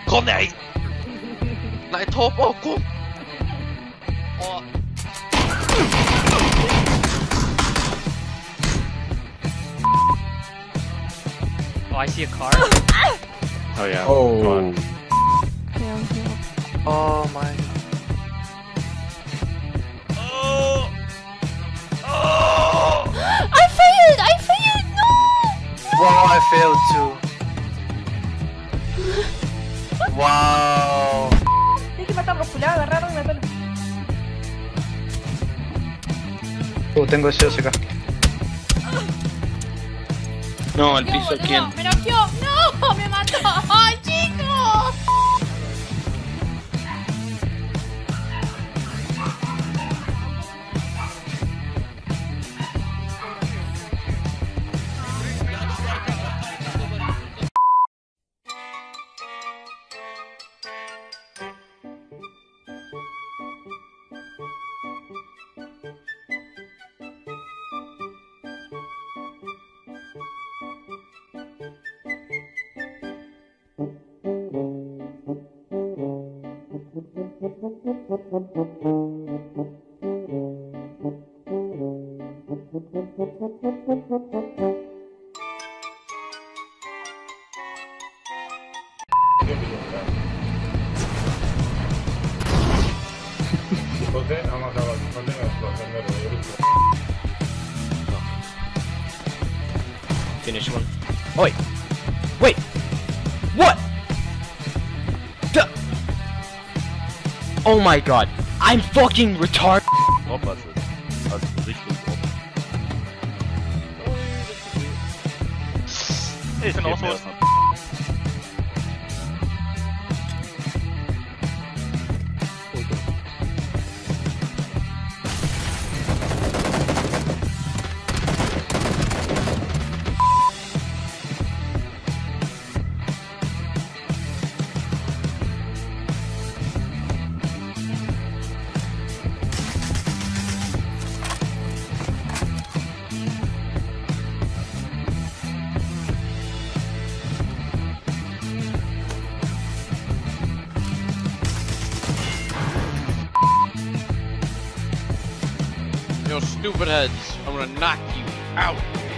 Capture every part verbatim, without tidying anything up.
Grenade! Nej, ta bakom! Åh. Oh, I see a car. Oh yeah. Oh. Go on. Yeah, yeah. Oh my. Oh! Oh! I failed! I failed! No! No! Wow, I failed too. Wow. Tienes que matarlos, culado, agarraron y matarlos. Uh, tengo ese O C K. No, el No, piso boludo, quién. ¡Me noqueó! ¡No! ¡Me mató! ¡Ay, chicos! Finish one. Oh, wait. Wait. What? The oh my god. I'm fucking retarded. Aufpassen. Also Richtung Open. Ich bin auch so. Yo, stupid heads, I'm gonna knock you out.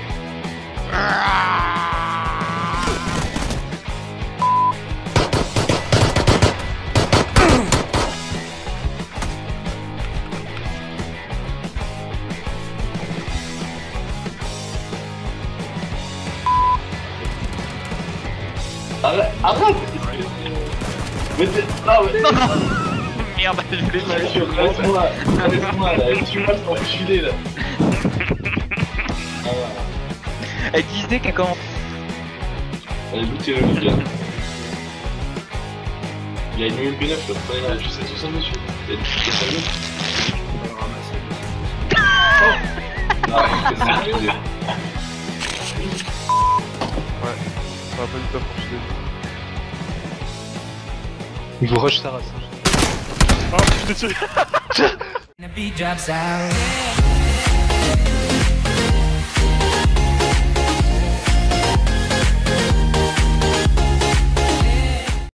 Arrête, arrête. Mais t'es... Non mais... Non, non. Merde, je l'ai Laisse-moi, laisse-moi là, laisse-moi t'enfiler là. Ah ouais. Elle disait qu'elle commence. Allez, goûtez le mec là. Il y a une U M P neuf là, faut aller juste tout ça monsieur. Il y a une petite caisse à l'eau. Ah, c'est sérieux. Ouais, ça va pas du tout approcher. Il vous rush sa race. Oh, je t'ai tué. The beat drops out.